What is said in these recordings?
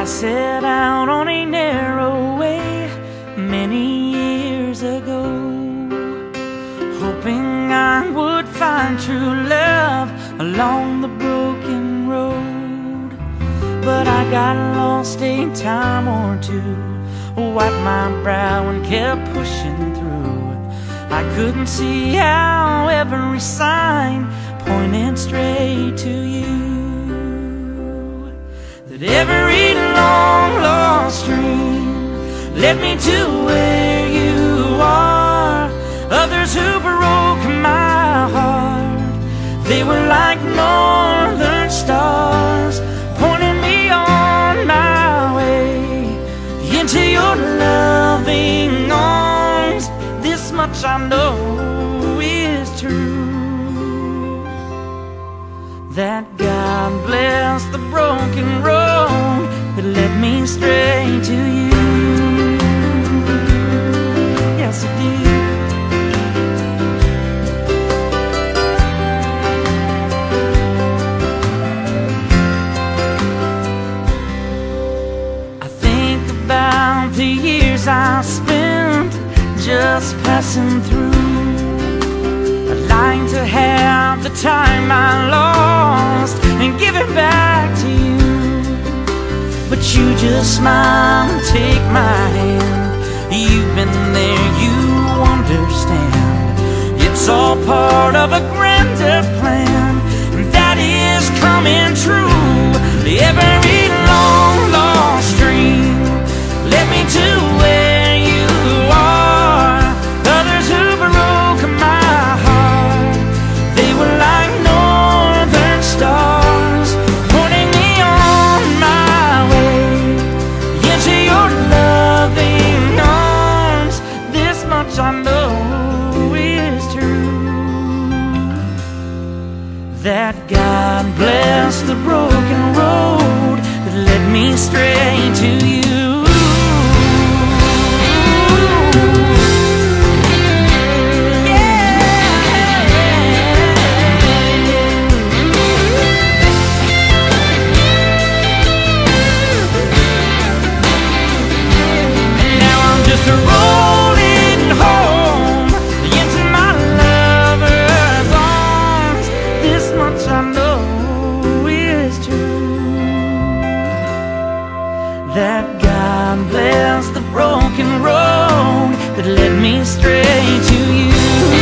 I set out on a narrow way many years ago, hoping I would find true love along the broken road. But I got lost a time or two, wiped my brow and kept pushing through. I couldn't see how every sign pointed straight to you, that every long lost dream led me to where you are. Others who broke my heart, they were like northern stars, pointing me on my way into your loving arms. This much I know is true, that God bless the broken road that led me straight to you. Yes, it did. I think about the years I spent just passing through. I'd like to have the time I lost and give it back to you, but you just smile and take my hand. You've been there, you understand. It's all part of a grander plan that is coming true. Every long lost dream led me to where you are. Others who broke my heart, they were like northern stars, pointing me on my way into your loving arms. This much I know is true, that God bless the broken road that led me straight to you. Rolling home into my lover's arms. This much I know is true, that God bless the broken road that led me straight to you.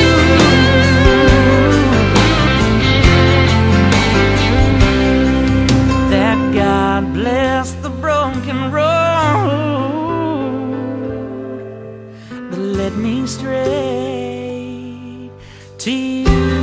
That God bless the broken road that led me straight to you.